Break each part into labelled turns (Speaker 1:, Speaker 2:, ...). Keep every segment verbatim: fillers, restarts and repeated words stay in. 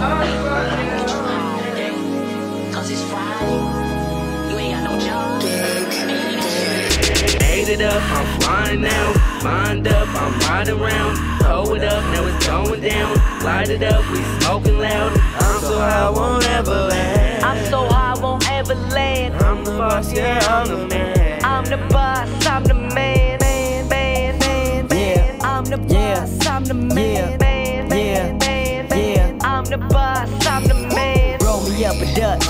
Speaker 1: Cause it's Friday. You ain't got no job.
Speaker 2: Ate it up, I'm flying now. Mind up, I'm riding around. Hold it up, now it's going down. Light it up, we smoking loud. I'm so high, I won't ever land.
Speaker 3: I'm so high, I won't ever land.
Speaker 2: I'm the boss, yeah, I'm the man.
Speaker 3: I'm the boss, I'm the man. Man, man, man, man. I'm the boss, I'm the man. Man, man, man, man. I'm the boss, I'm the man.
Speaker 4: Roll me up a Dutch.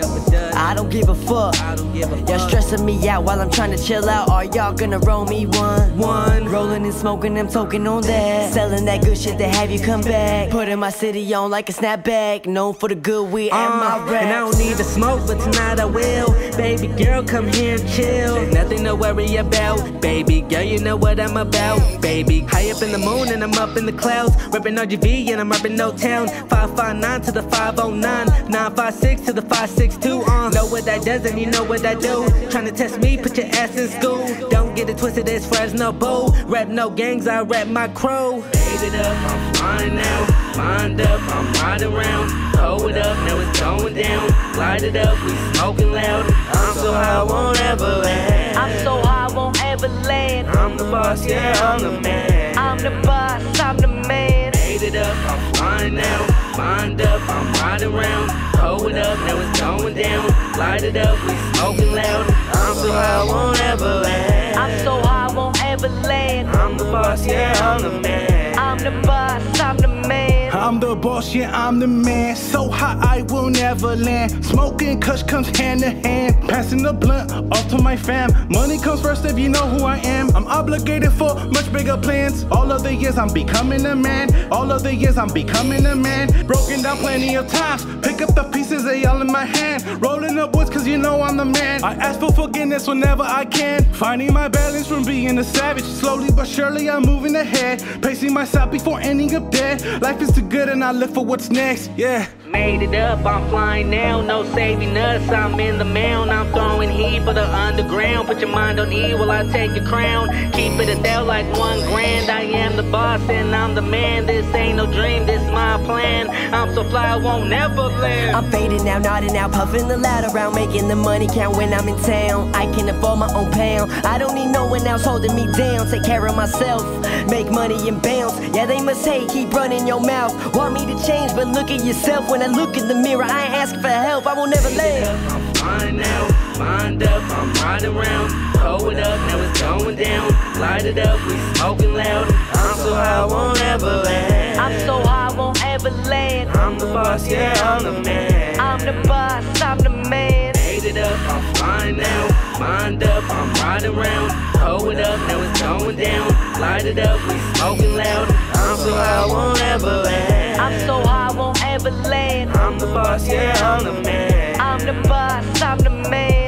Speaker 4: I don't give a fuck. Y'all stressing me out while I'm trying to chill out. Are y'all gonna roll me one?
Speaker 2: One.
Speaker 4: Rolling and smoking, I'm toking on that. Selling that good shit to have you come back. Putting my city on like a snapback. Known for the good weed and
Speaker 2: Uh,
Speaker 4: my rap.
Speaker 2: and I don't need to smoke, but tonight I will. Baby girl, come here and chill. There's nothing to worry about. Baby girl, you know what I'm about. Baby, high up in the moon and I'm up in the clouds. Reppin' R G V and I'm reppin' No Town. five five nine to the five oh nine. nine five six to the five six two. Uh, know what that does and you know what I do. Tryna test me, put your ass in school. Don't get it twisted, it's Fresno Bowl. Rap no gangs, I rap my crow. Ate it up, I'm flying now. Mind up, I'm riding around. Hold it up, now it's going down. Light it up, we smoking loud. I'm so high, I won't ever land.
Speaker 3: I'm so high, I won't ever land.
Speaker 2: I'm the boss, yeah, I'm the man.
Speaker 3: I'm the boss, I'm the man.
Speaker 2: Ate it up, I'm flying now. Mind up, I'm riding around. Hold it up, now it's going down. Light it up, we smoking loud. I'm so high, I won't ever land.
Speaker 3: I'm so high, I won't ever land.
Speaker 2: I'm the boss, yeah, I'm the man.
Speaker 3: I'm the boss, I'm the man.
Speaker 5: I'm the boss, yeah, I'm the man. So high, I will never land. Smoking kush comes hand in hand. Passing the blunt off to my fam. Money comes first if you know who I am. I'm obligated for much bigger plans. All of the years I'm becoming a man. All of the years I'm becoming a man. Broken down plenty of times. Pick up the pieces, they all in my hand. Rolling up woods cause you know I'm the man. I ask for forgiveness whenever I can. Finding my balance from being a savage. Slowly but surely I'm moving ahead. Pacing myself before ending up dead. Life is too good and I live for what's next, yeah.
Speaker 2: Made it up, I'm flying now, no saving us. I'm in the mound, I'm throwing heat for the underground. Put your mind on E while I take your crown. Keep it a there like one grand. I am the boss and I'm the man. This ain't no dream, this my plan. I'm so fly, I won't never land.
Speaker 4: I'm fading now, nodding out, puffing the loud around, making the money count when I'm in town. I can afford my own pound. I don't need no one else holding me down. Take care of myself, make money and bounce. Yeah, they must hate, keep running your mouth. Want me to change, but look at yourself. When I look in the mirror, I ain't asking for help. I will never land.
Speaker 2: I'm flying now, mind up, I'm riding around. Hold it up, now it's going down. Light it up, we smoking loud. I'm so high, I won't ever land.
Speaker 3: I'm so high, I won't ever land.
Speaker 2: I'm the boss, yeah, I'm the man.
Speaker 3: I'm the boss, I'm the man.
Speaker 2: Ate it up, I'm flying now. Mind up, I'm riding around. Hold it up, now it's going down. Light it up, we smoking loud. I'm so high, I won't ever land.
Speaker 3: I'm so high, I won't ever land.
Speaker 2: I'm the boss, yeah, I'm the man.
Speaker 3: I'm the boss, I'm the man.